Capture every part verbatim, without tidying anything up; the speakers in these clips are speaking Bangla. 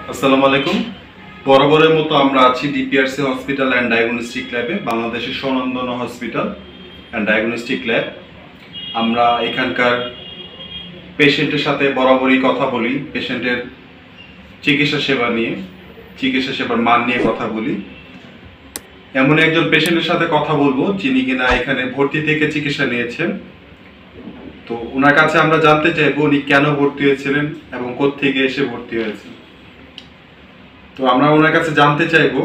আসসালামু আলাইকুম। বরাবরের মতো আমরা আছি ডিপিআরসি হসপিটাল অ্যান্ড ডায়াগনস্টিক ল্যাবে, বাংলাদেশের স্বনামধন্য হসপিটাল অ্যান্ড ডায়াগনস্টিক ল্যাব। আমরা এখানকার পেশেন্টের সাথে বরাবরই কথা বলি, পেশেন্টের চিকিৎসা সেবা নিয়ে, চিকিৎসা সেবার মান নিয়ে কথা বলি। এমন একজন পেশেন্টের সাথে কথা বলবো যিনি কিনা এখানে ভর্তি থেকে চিকিৎসা নিয়েছেন। তো ওনার কাছে আমরা জানতে চাইবো উনি কেন ভর্তি হয়েছিলেন এবং কোত্থেকে এসে ভর্তি হয়েছেন। তো আমরা ওনার কাছে জানতে চাইবো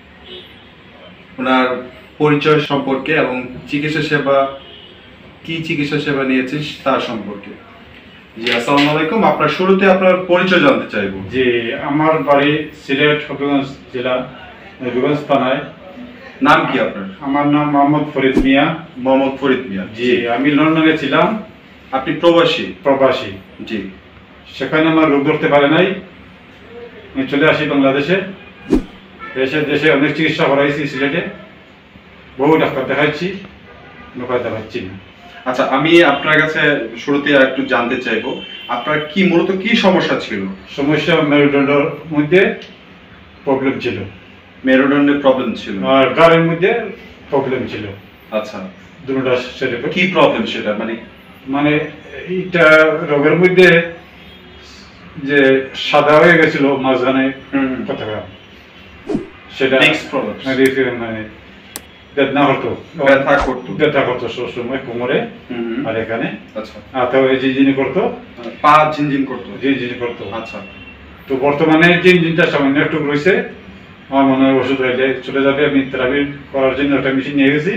ওনার পরিচয় সম্পর্কে এবং চিকিৎসা সেবা কি চিকিৎসা সেবা নিয়েছেন তার সম্পর্কে। জি আসসালামু আলাইকুম, আপনার শুরুতে আপনার পরিচয় জানতে চাইবো। জি, আমার বাড়ি সিলেট হবিগঞ্জ জেলা হবিগঞ্জ থানায়। নাম কি আপনার? আমার নাম মোহাম্মদ ফরিদ মিয়া। মোহাম্মদ ফরিদ মিয়া। জি, আমি লন্ডনে ছিলাম। আপনি প্রবাসী? প্রবাসী। জি। সেখানে আমার রোগ ধরতে পারে নাই, আমি চলে আসি বাংলাদেশে। দেশে দেশে অনেক চিকিৎসা করাইছি, সিলেটে বহু ডাক্তার দেখাচ্ছি, দেখাতে পারছি না। আচ্ছা, আমি আপনার কাছে শুরুতে একটু জানতে চাইবো আপনার কি মূলত কি সমস্যা ছিল? সমস্যা মেরুদণ্ডের মধ্যে প্রবলেম ছিল। মেরুদণ্ডের প্রবলেম ছিল আর গাড়ির মধ্যে প্রবলেম ছিল। আচ্ছা, দুটোটা শরীরে কি প্রবলেম সেটা? মানে মানে এইটা রোগের মধ্যে যে সাদা হয়ে গেছিল মাঝখানে পতাকা, সেটা মানে বেদনা হতো, ব্যথা করতো, ব্যথা করতো সবসময় কোমরে আর এখানে। আচ্ছা, হাতে ঝিনঝিনি করতো, পা ঝিনঝিন করতো, ঝিনঝিনি করতো। আচ্ছা, তো বর্তমানে ঝিনঝিনটা সামান্য একটু রয়েছে। আমার মনে হয় ওষুধ হইলে চলে যাবে। আমি থেরাপি করার জন্য একটা মেশিন নিয়ে গেছি,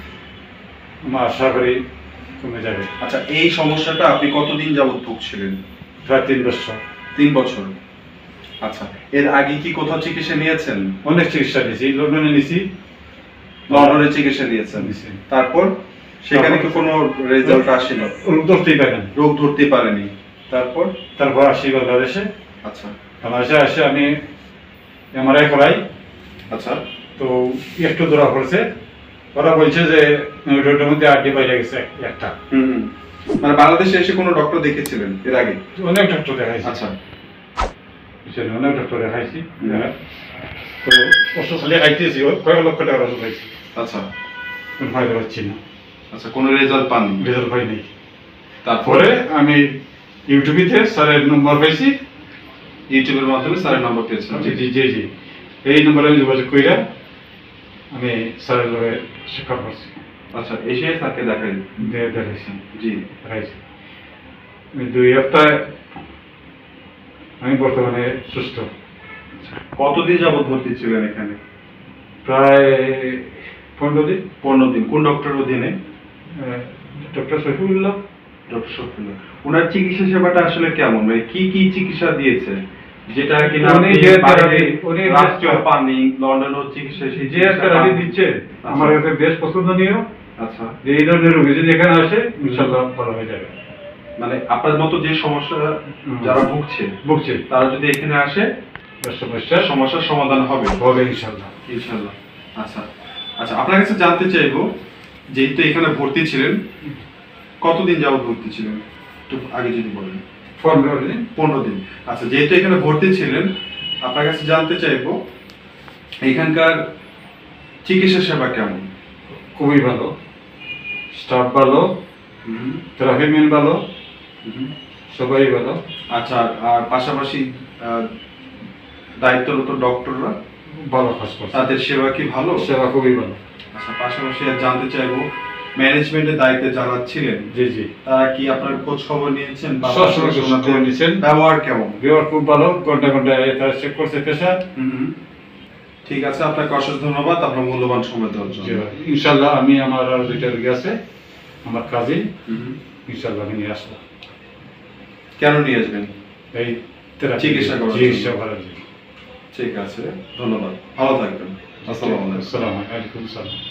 আমার আশা করি কমে যাবে। আচ্ছা, এই সমস্যাটা আপনি কতদিন যাবত ভুগছিলেন? প্রায় তিন বছর। তিন বছর। আচ্ছা, এর আগে কি কোথাও চিকিৎসা নিয়েছেন? অনেক চিকিৎসা নিয়েছি, লন্ডনে নিয়েছি। লন্ডনে চিকিৎসা নিয়েছেন, তারপর সেখানে কি কোনো রেজাল্ট আসেনি? রোগ ধরতেই পারেনি। রোগ ধরতে পারেনি। তারপর তারপর আসি বাংলাদেশে। আচ্ছা, বাংলাদেশে আসে আমি এমআরআই করাই। আচ্ছা, তো একটু ধরা পড়ছে, ওরা বলছে যে মেরুদণ্ডের মধ্যে আড্ডি বাইরে গেছে একটা। হুম, মানে বাংলাদেশে এসে কোনো ডক্টর দেখেছিলেন এর আগে? অনেক ডক্টর দেখাইছি। আচ্ছা, অনেক ডক্টর দেখাইছি। তো ওষুধ খালি খাইতেছি, কয়েক লক্ষ টাকার ওষুধ খাইছি। আচ্ছা, কোনো ফায়দা পাচ্ছি না। আচ্ছা, কোনো রেজাল্ট পাননি? রেজাল্ট পাইনি। তারপরে আমি ইউটিউবিতে স্যারের নম্বর পাইছি। ইউটিউবের মাধ্যমে স্যারের নম্বর পেয়েছেন? জি জি জি জি এই নম্বরে আমি যোগাযোগ কইরা আমি স্যারের লগে সাক্ষাৎ করছি। আচ্ছা, এসে স্যারকে দেখাই দেখাইছি। জি, দেখাইছি। দুই সপ্তাহে আমি বর্তমানে সুস্থ। কতদিন যাবত ভর্তি ছিলেন এখানে? প্রায় পনেরো দিন। পনেরো দিন। কোন ডক্টর অধীনে? ডক্টর শফিউল্লাহ। ডক্টর শফিউল্লাহ। ওনার চিকিৎসা সেবাটা আসলে কেমন? মানে কি কি চিকিৎসা দিয়েছে যেটা কিনা রাষ্ট্রীয় পানি লন্ডনের চিকিৎসা যে থেরাপি দিচ্ছে আমার কাছে বেশ পছন্দনীয়। আচ্ছা, যে এই ধরনের রোগী যদি এখানে আসে ইনশাআল্লাহ ভালো হয়ে যাবে। মানে আপনার মতো যে সমস্যা যারা ভুগছে ভুগছে তারা যদি এখানে আসে সমস্যার সমস্যার সমাধান হবে হবে ইনশাআল্লাহ ইনশাআল্লাহ। আচ্ছা আচ্ছা, আপনার কাছে জানতে চাইবো যেহেতু এখানে ভর্তি ছিলেন, কতদিন যাবত ভর্তি ছিলেন একটু আগে যদি বলেন। পনেরো দিন। পনেরো দিন। আচ্ছা, যেহেতু এখানে ভর্তি ছিলেন আপনার কাছে জানতে চাইবো এখানকার চিকিৎসা সেবা কেমন? খুবই ভালো, স্টাফ ভালো, থেরাপি ম্যান ভালো, সবাই ভালো। আচ্ছা, আর পাশাপাশি দায়িত্বরত ডক্টররা ভালো কাজ করছে। তাদের সেবা কি ভালো? সেবা খুবই ভালো। আচ্ছা, পাশাপাশি জানতে চাইবো ম্যানেজমেন্টের দায়িত্বে যারা ছিলেন জি জি তারা কি আপনার খোঁজ খবর নিয়েছেন? নিয়েছেন। ব্যবহার কেমন? ব্যবহার খুব ভালো, ঘন্টা ঘন্টা তারা চেক করছে পেশা। ঠিক আছে, আপনাকে অশেষ ধন্যবাদ আপনার মূল্যবান সময় দেওয়ার জন্য। ইনশাআল্লাহ আমি আমার আরো দুইটা রোগী আছে আমার কাজে, ইনশাআল্লাহ আমি নিয়ে আসবো। কেন নিয়ে আসবেন? এই চিকিৎসা করার চিকিৎসা করার জন্য। ঠিক আছে, ধন্যবাদ, ভালো থাকবেন। আসসালামু আলাইকুম। আসসালামু আলাইকুম।